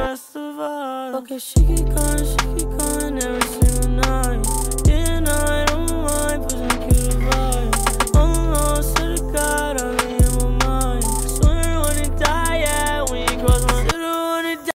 rest of us. Okay, she keep going, she keep going.